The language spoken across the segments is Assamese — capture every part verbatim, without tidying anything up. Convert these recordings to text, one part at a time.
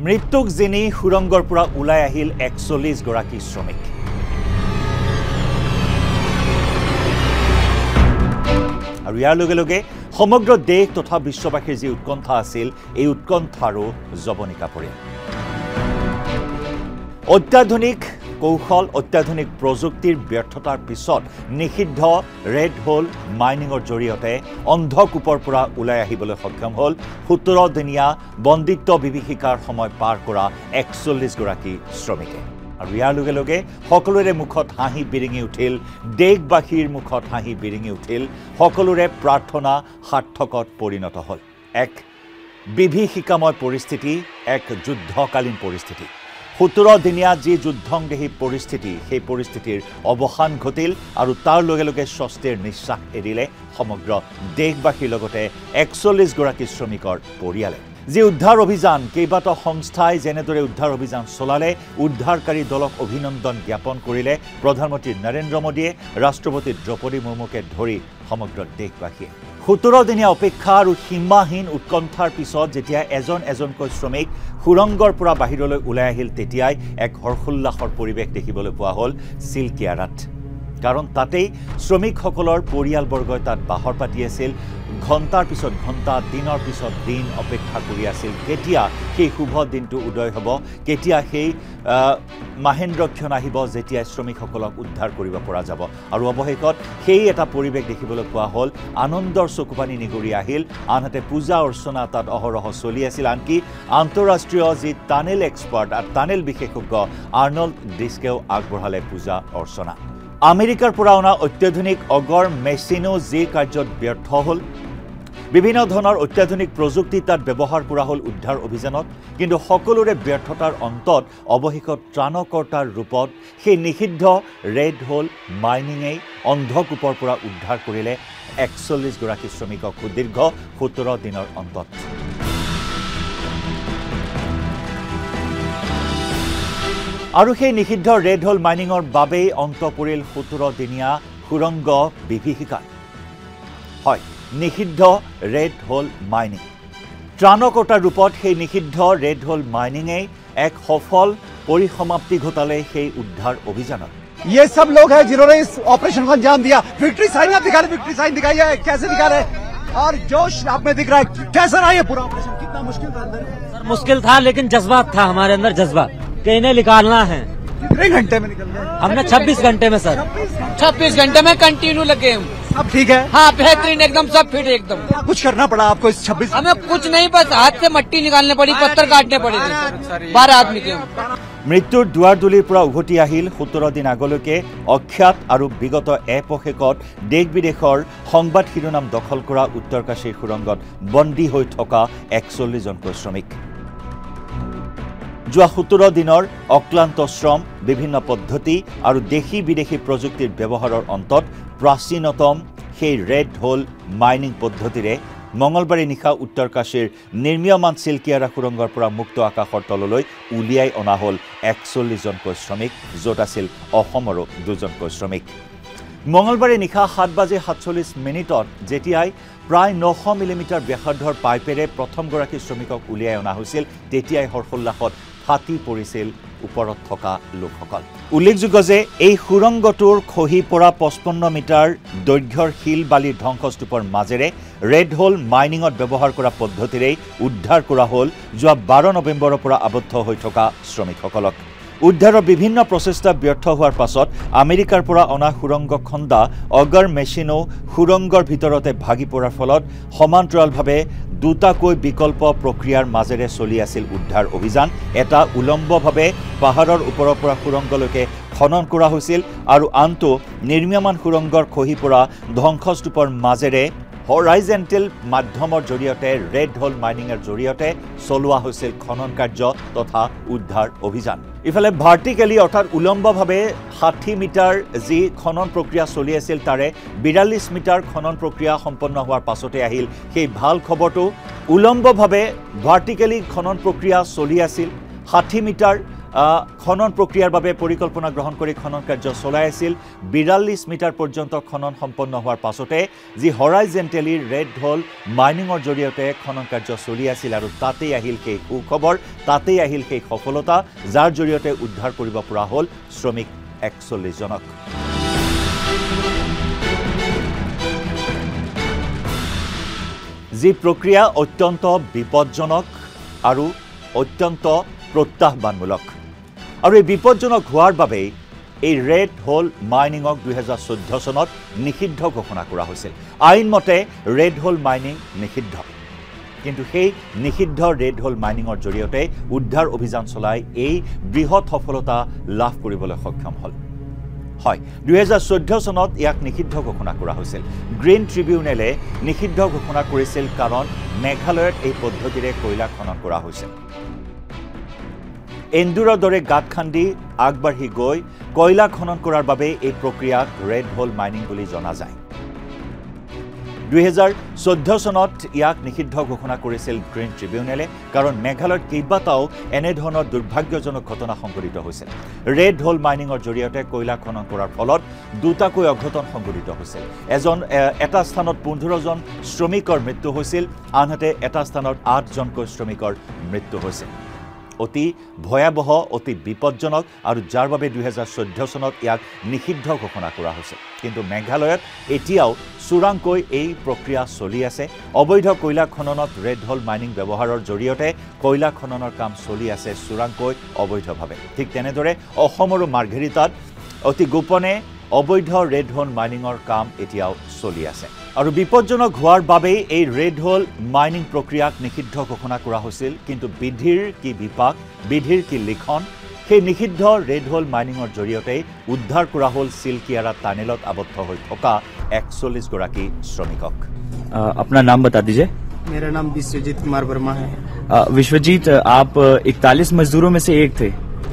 মৃত্যুক জিনি সুৰংগৰ পৰা ওলাই আহিল একচল্লিছ গৰাকী শ্ৰমিক। আৰু ইয়াৰ লগে লগে সমগ্ৰ দেশ তথা বিশ্ববাসীৰ যি উৎকণ্ঠা আছিল এই উৎকণ্ঠাৰো জবনিকা পৰিল। অত্যাধুনিক কৌশল অত্যাধুনিক প্ৰযুক্তিৰ ব্যৰ্থতাৰ পিছত নিষিদ্ধ ৰেড হোল মাইনিঙৰ জৰিয়তে অন্ধকূপৰ পৰা ওলাই আহিবলৈ সক্ষম হ'ল সোতৰ দিনীয়া বন্দিত্ব বিভীষিকাৰ সময় পাৰ কৰা একচল্লিছ গৰাকী শ্ৰমিকে। আৰু ইয়াৰ লগে লগে সকলোৰে মুখত হাঁহি বিৰিঙি উঠিল, দেশবাসীৰ মুখত হাঁহি বিৰিঙি উঠিল, সকলোৰে প্ৰাৰ্থনা সাৰ্থকত পৰিণত হ'ল। এক বিভীষিকাময় পৰিস্থিতি, এক যুদ্ধকালীন পৰিস্থিতি। সোতৰ দিনীয়া যি যুদ্ধংদেহী পৰিস্থিতি, সেই পৰিস্থিতিৰ অৱসান ঘটিল আৰু তাৰ লগে লগে স্বস্তিৰ নিশ্বাস এৰিলে সমগ্ৰ দেশবাসীৰ লগতে একচল্লিছ গৰাকী শ্ৰমিকৰ পৰিয়ালে। যি উদ্ধাৰ অভিযান কেইবাটাও সংস্থাই যেনেদৰে উদ্ধাৰ অভিযান চলালে, উদ্ধাৰকাৰী দলক অভিনন্দন জ্ঞাপন কৰিলে প্ৰধানমন্ত্ৰী নৰেন্দ্ৰ মোদীয়ে, ৰাষ্ট্ৰপতি দ্ৰৌপদী মুৰ্মুকে ধৰি সমগ্ৰ দেশবাসীয়ে। সোতৰ দিনীয়া অপেক্ষা আৰু সীমাহীন উৎকণ্ঠাৰ পিছত যেতিয়া এজন এজনকৈ শ্ৰমিক সুৰংগৰ পৰা বাহিৰলৈ ওলাই আহিল, তেতিয়াই এক হৰ্ষোল্লাসৰ পৰিৱেশ দেখিবলৈ পোৱা হ'ল চিলকিয়াৰাত। কাৰণ তাতেই শ্ৰমিকসকলৰ পৰিয়ালবৰ্গই তাত বাহৰ পাতি আছিল, ঘণ্টাৰ পিছত ঘণ্টা, দিনৰ পিছত দিন অপেক্ষা কৰি আছিল কেতিয়া সেই শুভ দিনটো উদয় হ'ব, কেতিয়া সেই মাহেন্দ্ৰক্ষণ আহিব যেতিয়া শ্ৰমিকসকলক উদ্ধাৰ কৰিব পৰা যাব। আৰু অৱশেষত সেই এটা পৰিৱেশ দেখিবলৈ পোৱা হ'ল। আনন্দৰ চকুপানী নিগৰি আহিল, আনহাতে পূজা অৰ্চনা তাত অহৰহ চলি আছিল। আনকি আন্তঃৰাষ্ট্ৰীয় যি টানেল এক্সপাৰ্ট আৰু টানেল বিশেষজ্ঞ আৰ্নল্ড ডিস্কেও আগবঢ়ালে পূজা অৰ্চনা। আমেৰিকাৰ পৰা অনা অত্যাধুনিক অগৰ মেচিনো যি কাৰ্যত ব্যৰ্থ হ'ল, বিভিন্ন ধৰণৰ অত্যাধুনিক প্ৰযুক্তি তাত ব্যৱহাৰ কৰা হ'ল উদ্ধাৰ অভিযানত, কিন্তু সকলোৰে ব্যৰ্থতাৰ অন্তত অৱশেষত ত্ৰাণকৰ্তাৰ ৰূপত সেই নিষিদ্ধ ৰেড হোল মাইনিঙেই অন্ধকূপৰ পৰা উদ্ধাৰ কৰিলে একচল্লিছ গৰাকী শ্ৰমিকক সুদীৰ্ঘ সোতৰ দিনৰ অন্তত। আৰু সেই নিষিদ্ধ ৰেড হোল মাইনিঙৰ বাবেই অন্ত পৰিল সোতৰ দিনীয়া সুৰংগ বিভীষিকা। হয়, নিষিদ্ধ ৰেড হোল মাইনিং। ত্ৰাণকৰ্তাৰ ৰূপত সেই নিষিদ্ধ ৰেড হোল মাইনিঙেই এক সফল পৰিসমাপ্তি ঘটালে সেই উদ্ধাৰ অভিযানত। ये सब लोग हैं जिन्होंने इस ऑपरेशन को अंजाम दिया। विक्ट्री साइन आप दिखा रहे, विक्ट्री साइन दिखाइए, कैसे दिखा रहे, और जोश आप में दिख रहा है। कैसा रहा ये पूरा ऑपरेशन, कितना मुश्किल था अंदर? सर मुश्किल था, लेकिन जज्बात था हमारे अंदर, जज्बा कि इन्हें निकालना है। कितने घंटे में निकल गए? हमने छब्बीस घंटे में सर, छब्बीस घंटे में कंटिन्यू लगे हम। सब ठीक है? हाँ बेहतरीन, एकदम सब फिट एकदम। क्या कुछ करना पड़ा आपको इस छब्बीस? हमें कुछ नहीं, बस हाथ से मट्टी निकालने पड़ी, पत्थर काटने पड़े थे, बारह आदमी के। মৃত্যুৰ দুৱাৰদলিৰ পৰা উভতি আহিল সোতৰ দিন আগলৈকে অখ্যাত আৰু বিগত এপশেকত দেশ বিদেশৰ সংবাদ শিৰোনাম দখল কৰা উত্তৰকাশীৰ সুৰংগত বন্দী হৈ থকা একচল্লিছজনকৈ শ্ৰমিক। যোৱা সোতৰ দিনৰ অক্লান্ত শ্ৰম, বিভিন্ন পদ্ধতি আৰু দেশী বিদেশী প্ৰযুক্তিৰ ব্যৱহাৰৰ অন্তত প্ৰাচীনতম সেই ৰেড হোল মাইনিং পদ্ধতিৰে মঙলবাৰে নিশা উত্তৰকাশীৰ নিৰ্মীয়মান চিলকিয়াৰা সুৰংগৰ পৰা মুক্ত আকাশৰ তললৈ উলিয়াই অনা হ'ল একচল্লিছজনকৈ শ্ৰমিক, য'ত আছিল অসমৰো দুজনকৈ শ্ৰমিক। মঙলবাৰে নিশা সাত বাজি সাতচল্লিছ মিনিটত যেতিয়াই প্ৰায় নশ মিলিমিটাৰ ব্যাসাৰ্ধৰ পাইপেৰে প্ৰথমগৰাকী শ্ৰমিকক উলিয়াই অনা হৈছিল, তেতিয়াই হৰ্ষোল্লাসত ফাটি পৰিছিল ওপৰত থকা লোকসকল। উল্লেখযোগ্য যে এই সুৰংগটোৰ খহি পৰা পঁচপন্ন মিটাৰ দৈৰ্ঘ্যৰ শিল বালিৰ ধ্বংসস্তূপৰ মাজেৰে ৰেড হোল মাইনিঙত ব্যৱহাৰ কৰা পদ্ধতিৰেই উদ্ধাৰ কৰা হ'ল যোৱা বাৰ নৱেম্বৰৰ পৰা আবদ্ধ হৈ থকা শ্ৰমিকসকলক। উদ্ধাৰৰ বিভিন্ন প্ৰচেষ্টা ব্যৰ্থ হোৱাৰ পাছত আমেৰিকাৰ পৰা অনা সুৰংগ খন্দা অগৰ মেচিনো সুৰংগৰ ভিতৰতে ভাগি পৰাৰ ফলত সমান্তৰালভাৱে দুটাকৈ বিকল্প প্ৰক্ৰিয়াৰ মাজেৰে চলি আছিল উদ্ধাৰ অভিযান। এটা উলম্বভাৱে পাহাৰৰ ওপৰৰ পৰা সুৰংগলৈকে খনন কৰা হৈছিল আৰু আনটো নিৰ্মীয়মান সুৰংগৰ খহি পৰা ধ্বংসস্তূপৰ মাজেৰে হৰাইজেণ্টেল মাধ্যমৰ জৰিয়তে ৰেড হোল মাইনিঙৰ জৰিয়তে চলোৱা হৈছিল খনন কাৰ্য তথা উদ্ধাৰ অভিযান। ইফালে ভাৰ্টিকেলি অৰ্থাৎ উলম্বভাৱে ষাঠি মিটাৰ যি খনন প্ৰক্ৰিয়া চলি আছিল, তাৰে বিৰাল্লিছ মিটাৰ খনন প্ৰক্ৰিয়া সম্পন্ন হোৱাৰ পাছতে আহিল সেই ভাল খবৰটো। উলম্বভাৱে ভাৰ্টিকেলি খনন প্ৰক্ৰিয়া চলি আছিল, ষাঠি মিটাৰ খনন প্ৰক্ৰিয়াৰ বাবে পৰিকল্পনা গ্ৰহণ কৰি খনন কাৰ্য চলাই আছিল। বিৰাল্লিছ মিটাৰ পৰ্যন্ত খনন সম্পন্ন হোৱাৰ পাছতে যি হৰাইজেণ্টেলি ৰেড হোল মাইনিঙৰ জৰিয়তে খনন কাৰ্য চলি আছিল আৰু তাতেই আহিল সেই সুখবৰ, তাতেই আহিল সেই সফলতা, যাৰ জৰিয়তে উদ্ধাৰ কৰিব পৰা হ'ল শ্ৰমিক একচল্লিছ জনক। যি প্ৰক্ৰিয়া অত্যন্ত বিপদজনক আৰু অত্যন্ত প্ৰত্যাহ্বানমূলক, আৰু এই বিপদজনক হোৱাৰ বাবেই এই ৰেড হোল মাইনিঙক দুহেজাৰ চৈধ্য চনত নিষিদ্ধ ঘোষণা কৰা হৈছিল। আইনমতে ৰেড হোল মাইনিং নিষিদ্ধ, কিন্তু সেই নিষিদ্ধ ৰেড হোল মাইনিঙৰ জৰিয়তে উদ্ধাৰ অভিযান চলাই এই বৃহৎ সফলতা লাভ কৰিবলৈ সক্ষম হ'ল। হয়, দুহেজাৰ চৈধ্য চনত ইয়াক নিষিদ্ধ ঘোষণা কৰা হৈছিল। গ্ৰীণ ট্ৰিবিউনেলে নিষিদ্ধ ঘোষণা কৰিছিল কাৰণ মেঘালয়ত এই পদ্ধতিৰে কয়লা খনন কৰা হৈছিল। এন্দুৰৰ দৰে গাঁত খান্দি আগবাঢ়ি গৈ কয়লা খনন কৰাৰ বাবে এই প্ৰক্ৰিয়াক ৰেড হোল মাইনিং বুলি জনা যায়। দুহেজাৰ চৈধ্য চনত ইয়াক নিষিদ্ধ ঘোষণা কৰিছিল গ্ৰীণ ট্ৰিবিউনেলে, কাৰণ মেঘালয়ত কেইবাটাও এনেধৰণৰ দুৰ্ভাগ্যজনক ঘটনা সংঘটিত হৈছিল। ৰেড হোল মাইনিঙৰ জৰিয়তে কয়লা খনন কৰাৰ ফলত দুটাকৈ অঘটন সংঘটিত হৈছিল। এজন এটা স্থানত পোন্ধৰজন শ্ৰমিকৰ মৃত্যু হৈছিল, আনহাতে এটা স্থানত আঠজনকৈ শ্ৰমিকৰ মৃত্যু হৈছিল। অতি ভয়াৱহ, অতি বিপদজনক, আৰু যাৰ বাবে দুহেজাৰ চৈধ্য চনত ইয়াক নিষিদ্ধ ঘোষণা কৰা হৈছিল। কিন্তু মেঘালয়ত এতিয়াও চোৰাংকৈ এই প্ৰক্ৰিয়া চলি আছে। অবৈধ কয়লা খননত ৰেড হোল মাইনিং ব্যৱহাৰৰ জৰিয়তে কয়লা খননৰ কাম চলি আছে চোৰাংকৈ, অবৈধভাৱে। ঠিক তেনেদৰে অসমৰো মাৰ্ঘেৰিটাত অতি গোপনে অবৈধ ৰেড হোল মাইনিঙৰ কাম এতিয়াও চলি আছে। আৰু বিপদজনক হোৱাৰ বাবেই এই ৰেড হোল মাইনিং প্ৰক্ৰিয়াক নিষিদ্ধ ঘোষণা কৰা হৈছিল। কিন্তু বিধিৰ কি বিপাক, বিধিৰ কি লিখন, সেই নিষিদ্ধ ৰেড হোল মাইনিঙৰ জৰিয়তেই উদ্ধাৰ কৰা হ'ল চিলকিয়াৰা টানেলত আবদ্ধ হৈ থকা একচল্লিছ গৰাকী শ্ৰমিকক। अपना नाम बता दीजिए। मेरा नाम विश्वजीत कुमार वर्मा है। विश्वजीत, आप इकतालीस मजदूरों में से एक थे।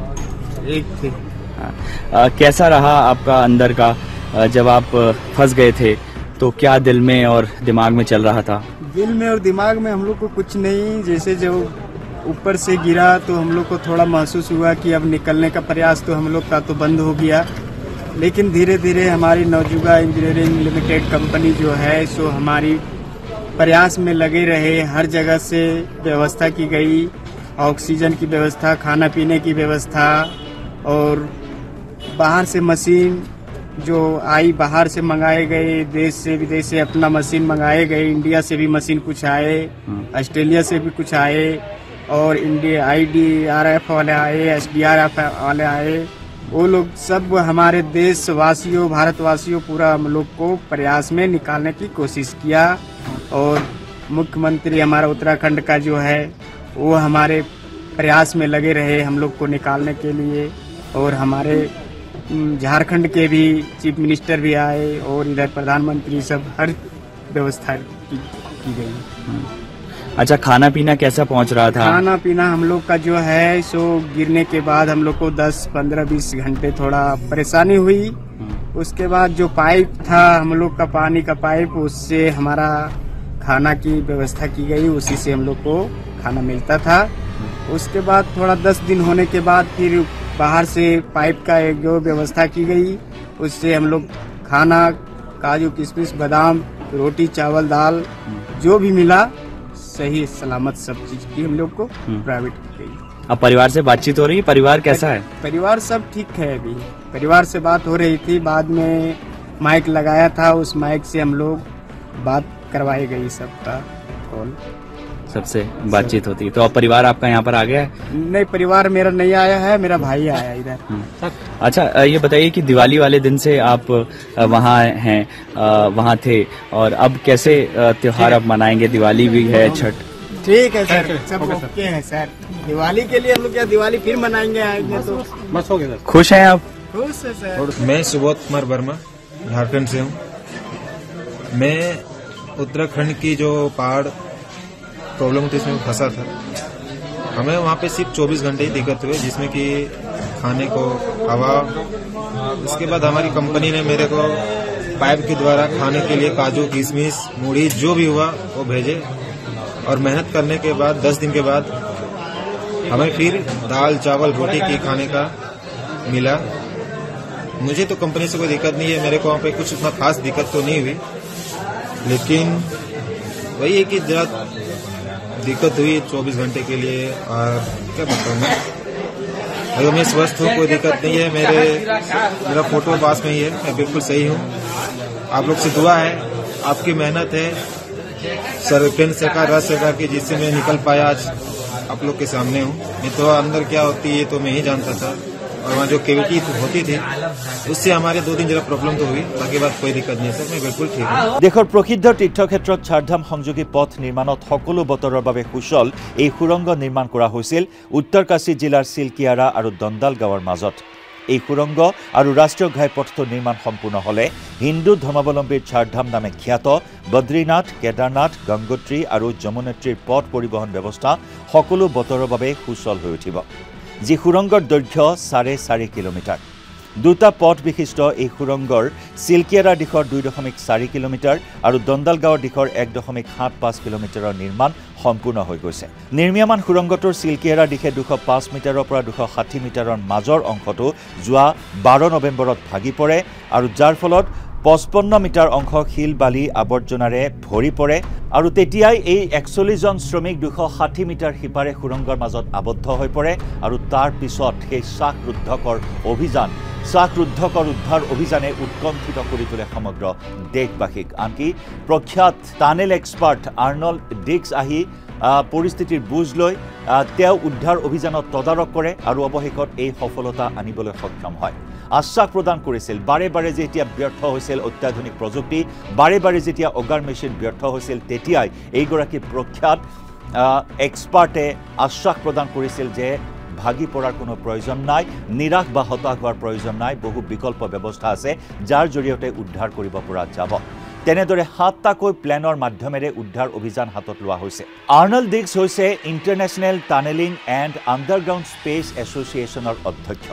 एक थे। आ, कैसा रहा आपका अंदर का जब आप फंस गए थे, तो क्या दिल में और दिमाग में चल रहा था? दिल में और दिमाग में हम लोग को कुछ नहीं, जैसे जो ऊपर से गिरा तो हम लोग को थोड़ा महसूस हुआ कि अब निकलने का प्रयास तो हम लोग का तो बंद हो गया, लेकिन धीरे धीरे हमारी नवजुगा इंजीनियरिंग लिमिटेड कंपनी जो है सो हमारी प्रयास में लगे रहे। हर जगह से व्यवस्था की गई, ऑक्सीजन की व्यवस्था, खाना पीने की व्यवस्था, और बाहर से मशीन जो आई, बाहर से मंगाए गए, देश से विदेश से अपना मशीन मंगाए गए। इंडिया से भी मशीन कुछ आए, ऑस्ट्रेलिया से भी कुछ आए, और India I D R F वाले आए, एस डी आर एफ वाले आए। वो लोग सब हमारे देशवासियों, भारतवासियों, पूरा हम लोग को प्रयास में निकालने की कोशिश किया। और मुख्यमंत्री हमारा उत्तराखंड का जो है वो हमारे प्रयास में लगे रहे हम लोग को निकालने के लिए। और हमारे झारखंड के भी चीफ मिनिस्टर भी आए, और इधर प्रधानमंत्री, सब हर व्यवस्था की, की गई। अच्छा, खाना पीना कैसा पहुंच रहा था? खाना पीना हम लोग का जो है सो गिरने के बाद हम लोग को दस पंद्रह बीस घंटे थोड़ा परेशानी हुई। उसके बाद जो पाइप था हम लोग का, पानी का पाइप, उससे हमारा खाना की व्यवस्था की गई, उसी से हम लोग को खाना मिलता था। उसके बाद थोड़ा दस दिन होने के बाद फिर बाहर से पाइप का एक जो व्यवस्था की गई, उससे हम लोग खाना, काजू किशमिश, बादाम, रोटी, चावल, दाल, जो भी मिला सही सलामत सब चीज की हम लोग को प्राइवेट की गई। अब परिवार से बातचीत हो रही है? परिवार कैसा है? परिवार सब ठीक है। अभी परिवार से बात हो रही थी, बाद में माइक लगाया था, उस माइक से हम लोग बात करवाई गई, सबका कॉल, सबसे बातचीत होती है। तो अब परिवार आपका यहाँ पर आ गया है? नहीं, परिवार मेरा नहीं आया है, मेरा भाई आया इधर। अच्छा, ये बताइए कि दिवाली वाले दिन से आप वहाँ हैं, वहाँ थे, और अब कैसे त्योहार अब मनाएंगे? दिवाली भी है, छठ। ठीक है सर, सब ओके है सर। दिवाली के लिए हम लोग क्या दिवाली फिर मनाएंगे, आएंगे तो बस हो गया। खुश हैं आप? खुश है सर। मैं सुबोध कुमार वर्मा झारखंड से हूँ। मैं उत्तराखंड की जो पहाड़ प्रॉब्लम होती है इसमें फंसा था। हमें वहाँ पे सिर्फ चौबीस घंटे ही दिक्कत हुई, जिसमें कि खाने को, हवा। उसके बाद हमारी कंपनी ने मेरे को पाइप के द्वारा खाने के लिए काजू, किशमिश, मूढ़ी, जो भी हुआ वो भेजे। और मेहनत करने के बाद दस दिन के बाद हमें फिर दाल चावल रोटी की खाने का मिला। मुझे तो कंपनी से कोई दिक्कत नहीं है, मेरे को वहाँ पे कुछ उतना खास दिक्कत तो नहीं हुई, लेकिन वही है कि जरा दिक्कत हुई चौबीस घंटे के लिए। और क्या बताऊँ मैं, अगर मैं स्वस्थ हूँ, कोई दिक्कत नहीं है। मेरे मेरा फोटो पास में ही है, मैं बिल्कुल सही हूँ। आप लोग से दुआ है, आपकी मेहनत है, सर केंद्र सरकार राज्य सरकार की, जिससे मैं निकल पाया आज आप लोग के सामने हूँ। नहीं तो अंदर क्या होती है तो मैं ही जानता था, और वहाँ जो केविटी होती थी उससे हमारे दो दिन जरा प्रॉब्लम तो हुई, बाकी बात कोई दिक्कत नहीं है सर, मैं बिल्कुल ठीक हूँ। देशर प्रसिद्ध तीर्थक्षेत्र चारधाम संयोगी पथ निर्माणत सकलो बतৰৰ বাবে कुशल এই সুৰংগ নিৰ্মাণ কৰা হৈছিল উত্তৰকাশী জিলাৰ চিলকিয়াৰা আৰু দন্দাল গাঁৱৰ মাজত। এই সুৰংগ আৰু ৰাষ্ট্ৰীয় ঘাইপথটো নিৰ্মাণ সম্পূৰ্ণ হলে হিন্দু ধৰ্মাৱলম্বীৰ চাৰধাম নামে খ্যাত বদ্ৰীনাথ, কেদাৰনাথ, গংগোত্ৰী আৰু যমুনেত্ৰীৰ পথ পৰিবহণ ব্যৱস্থা সকলো বতৰৰ বাবে সুচল হৈ উঠিব। যি সুৰংগৰ দৈৰ্ঘ্য চাৰে চাৰি কিলোমিটাৰ। দুটা পথ বিশিষ্ট এই সুৰংগৰ চিলকিয়াৰা দিশৰ দুই দশমিক চাৰি কিলোমিটাৰ আৰু দন্দাল গাঁৱৰ দিশৰ এক দশমিক সাত পাঁচ কিলোমিটাৰৰ নিৰ্মাণ সম্পূৰ্ণ হৈ গৈছে। নিৰ্মীয়মান সুৰংগটোৰ চিলকিয়াৰা দিশে দুশ পাঁচ মিটাৰৰ পৰা দুশ ষাঠি মিটাৰৰ মাজৰ অংশটো যোৱা বাৰ নৱেম্বৰত ভাগি পৰে আৰু যাৰ ফলত পঁচপন্ন মিটাৰ অংশ শিল বালি আৱৰ্জনাৰে ভৰি পৰে আৰু তেতিয়াই এই একচল্লিশ জন শ্ৰমিক দুশ ষাঠি মিটাৰ সিপাৰে সুৰংগৰ মাজত আবদ্ধ হৈ পৰে আৰু তাৰ পিছত সেই শ্বাসৰুদ্ধকৰ অভিযান শ্বাসৰুদ্ধকৰ উদ্ধাৰ অভিযানে উৎকণ্ঠিত কৰি তোলে সমগ্ৰ দেশবাসীক। আনকি প্ৰখ্যাত টানেল এক্সপাৰ্ট আৰ্নল্ড ডিক্স আহি পৰিস্থিতিৰ বুজ লৈ তেওঁ উদ্ধাৰ অভিযানত তদাৰক কৰে আৰু অৱশেষত এই সফলতা আনিবলৈ সক্ষম হয়। আশ্বাস প্ৰদান কৰিছিল, বাৰে বাৰে যেতিয়া ব্যৰ্থ হৈছিল অত্যাধুনিক প্ৰযুক্তি, বাৰে বাৰে যেতিয়া অগাৰ মেচিন ব্যৰ্থ হৈছিল, তেতিয়াই এইগৰাকী প্ৰখ্যাত এক্সপাৰ্টে আশ্বাস প্ৰদান কৰিছিল যে ভাগি পৰাৰ কোনো প্ৰয়োজন নাই, নিৰাশ বা হতাশ হোৱাৰ প্ৰয়োজন নাই, বহু বিকল্প ব্যৱস্থা আছে যাৰ জৰিয়তে উদ্ধাৰ কৰিব পৰা যাব। তেনেদৰে সাতটাকৈ প্লেনৰ মাধ্যমেৰে উদ্ধাৰ অভিযান হাতত লোৱা হৈছে। আৰ্নল্ড ডিক্স হৈছে international tunnelling and underground space এছ'চিয়েশ্যনৰ অধ্যক্ষ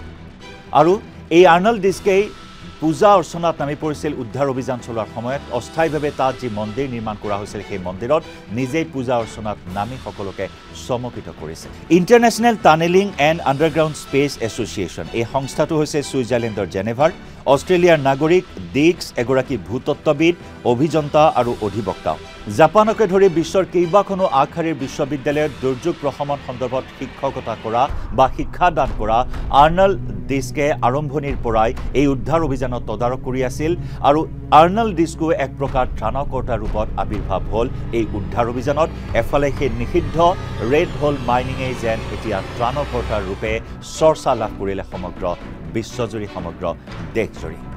আৰু এই আৰ্নল্ড ডিক্সকেই পূজা অৰ্চনাত নামি পৰিছিল উদ্ধাৰ অভিযান চলোৱাৰ সময়ত। অস্থায়ীভাৱে তাত যি মন্দিৰ নিৰ্মাণ কৰা হৈছিল সেই মন্দিৰত নিজেই পূজা অৰ্চনাত নামি সকলোকে চমকিত কৰিছে। International tunnelling and underground space association এই সংস্থাটো হৈছে ছুইজাৰলেণ্ডৰ জেনেভাৰ। অষ্ট্ৰেলিয়াৰ নাগৰিক ডিক্স এগৰাকী ভূতত্ত্ববিদ, অভিযন্তা আৰু অধিবক্তা। জাপানকে ধৰি বিশ্বৰ কেইবাখনো আগশাৰীৰ বিশ্ববিদ্যালয়ত দুৰ্যোগ প্ৰশমন সন্দৰ্ভত শিক্ষকতা কৰা বা শিক্ষাদান কৰা আৰ্নল্ড ডিক্সকে আৰম্ভণিৰ পৰাই এই উদ্ধাৰ অভিযানত তদাৰক কৰি আছিল আৰু আৰ্নল্ড ডিক্সকো এক প্ৰকাৰ ত্ৰাণকৰ্তা ৰূপত আৱিৰ্ভাৱ হ'ল এই উদ্ধাৰ অভিযানত। এফালে সেই নিষিদ্ধ ৰেড হোল মাইনিঙে যেন এতিয়া ত্ৰাণকৰ্তাৰ ৰূপে চৰ্চা লাভ কৰিলে সমগ্ৰ বিশ্বজুৰি, সমগ্ৰ দেশজুৰি।